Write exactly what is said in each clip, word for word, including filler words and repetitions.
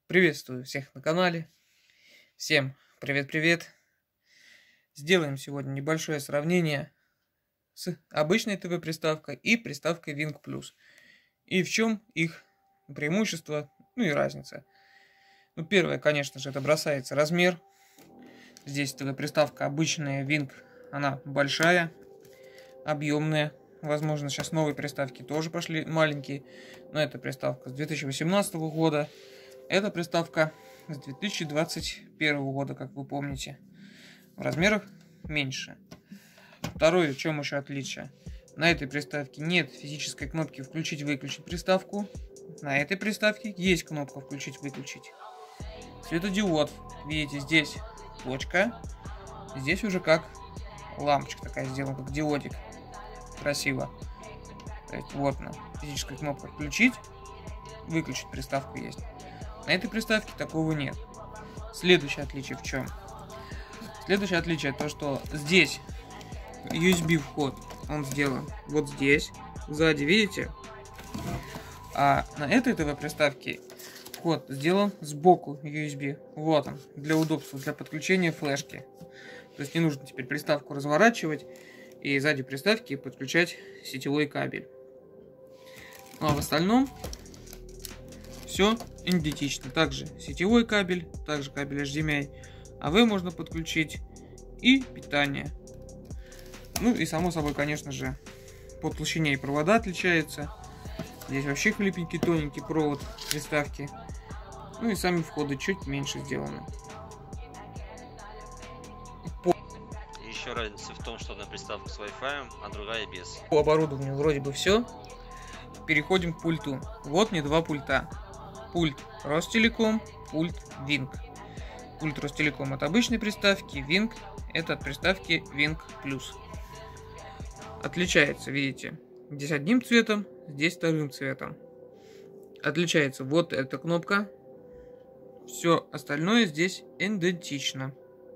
Приветствую всех на канале. Всем привет-привет. Сделаем сегодня небольшое сравнение с обычной ТВ-приставкой и приставкой Wink Plus. И в чем их преимущество, ну и разница. Ну, первое, конечно же, это бросается размер. Здесь ТВ-приставка обычная Wink, она большая, объемная. Возможно, сейчас новые приставки тоже пошли маленькие, но это приставка с две тысячи восемнадцатого года. Эта приставка с две тысячи двадцать первого года, как вы помните. В размерах меньше. Второе, в чем еще отличие. На этой приставке нет физической кнопки «Включить-выключить приставку». На этой приставке есть кнопка «Включить-выключить». Светодиод. Видите, здесь точка. Здесь уже как лампочка такая сделана, как диодик. Красиво. То есть вот она, физическая кнопка «Включить», «Выключить» приставку есть. На этой приставке такого нет. Следующее отличие в чем? Следующее отличие то, что здесь ю эс би вход, он сделан вот здесь, сзади, видите? А на этой ТВ-приставке вход сделан сбоку ю эс би. Вот он, для удобства, для подключения флешки. То есть не нужно теперь приставку разворачивать и сзади приставки подключать сетевой кабель. Ну а в остальном все идентично. Также сетевой кабель, также кабель эйч ди эм ай, эй ви можно подключить и питание. Ну и само собой, конечно же, по толщине и провода отличается. Здесь вообще хлипенький, тоненький провод приставки. Ну и сами входы чуть меньше сделаны. По... Еще разница в том, что одна приставка с Wi-Fi, а другая без. По оборудованию вроде бы все. Переходим к пульту. Вот мне два пульта. Пульт Ростелеком, пульт Wink. Пульт Ростелеком от обычной приставки, Wink это от приставки Wink Plus. Отличается, видите, здесь одним цветом, здесь вторым цветом. Отличается вот эта кнопка. Все остальное здесь идентично.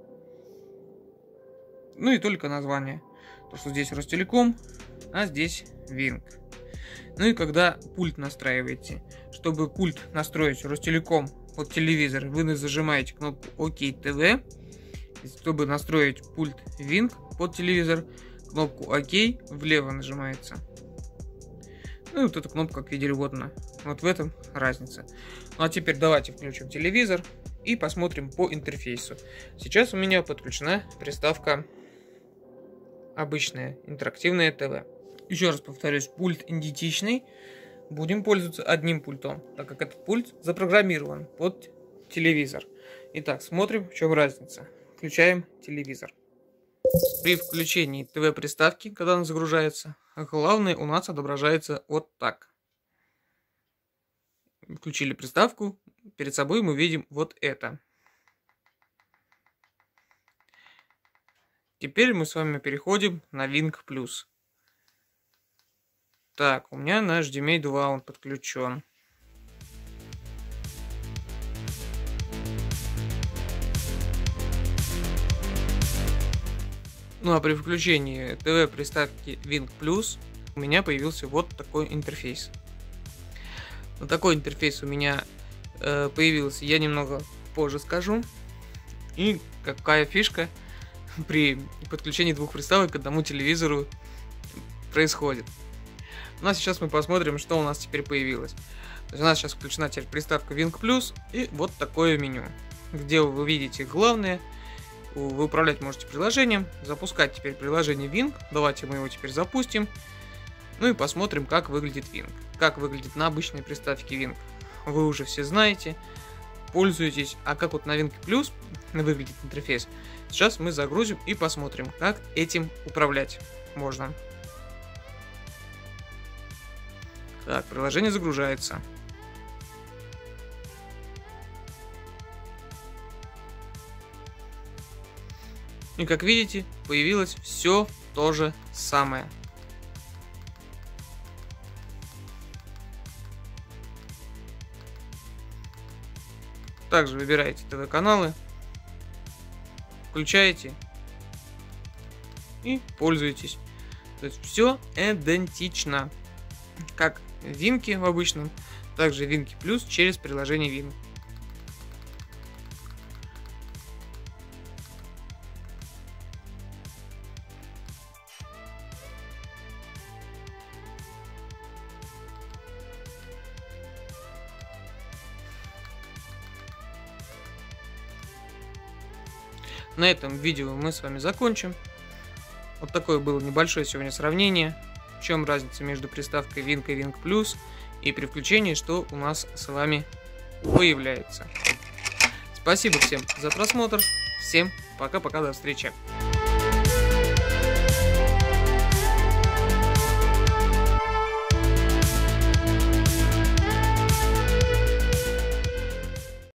Ну и только название. То, что здесь Ростелеком, а здесь Wink. Ну и когда пульт настраиваете, чтобы пульт настроить Ростелеком под телевизор, вы зажимаете кнопку ОК ТВ. Чтобы настроить пульт Wink под телевизор, кнопку ОК влево нажимается. Ну и вот эта кнопка, как видели, вот она. Вот в этом разница. Ну а теперь давайте включим телевизор и посмотрим по интерфейсу. Сейчас у меня подключена приставка обычная, интерактивная ТВ. Еще раз повторюсь, пульт идентичный. Будем пользоваться одним пультом, так как этот пульт запрограммирован под телевизор. Итак, смотрим, в чем разница. Включаем телевизор. При включении ТВ-приставки, когда она загружается, главное у нас отображается вот так. Включили приставку, перед собой мы видим вот это. Теперь мы с вами переходим на Wink Plus. Так, у меня на эйч ди эм ай два он подключен. Ну а при включении ТВ-приставки Wink Plus у меня появился вот такой интерфейс. Вот такой интерфейс у меня э, появился, я немного позже скажу. И какая фишка при подключении двух приставок к одному телевизору происходит. Ну а сейчас мы посмотрим, что у нас теперь появилось. То есть у нас сейчас включена теперь приставка Wink Plus и вот такое меню, где вы видите главное. Вы управлять можете приложением, запускать теперь приложение Wink. Давайте мы его теперь запустим. Ну и посмотрим, как выглядит Wink. Как выглядит на обычной приставке Wink, вы уже все знаете, пользуетесь. А как вот на Wink Plus выглядит интерфейс, сейчас мы загрузим и посмотрим, как этим управлять можно. Так, приложение загружается. И как видите, появилось все то же самое. Также выбираете ТВ-каналы, включаете и пользуетесь. То есть все идентично. Как в Wink в обычном, также Wink Plus через приложение Wink. на этом видео мы с вами закончим. Вот такое было небольшое сегодня сравнение. В чем разница между приставкой Wink и Wink Plus, и при включении, что у нас с вами появляется. Спасибо всем за просмотр. Всем пока-пока, до встречи.